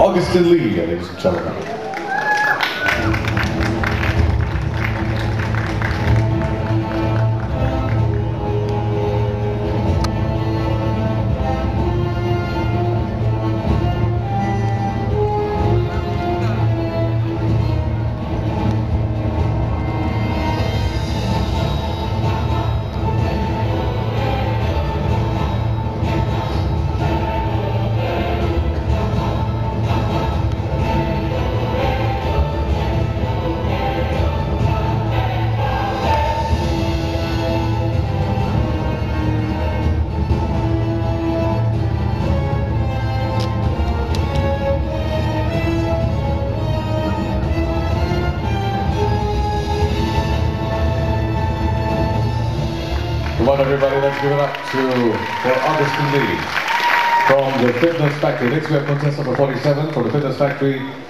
Augustin Lee, ladies and gentlemen. Come on everybody, let's give it up for Augustin Lee from the Fitness Factory. Next we have contestant number 47 from the Fitness Factory,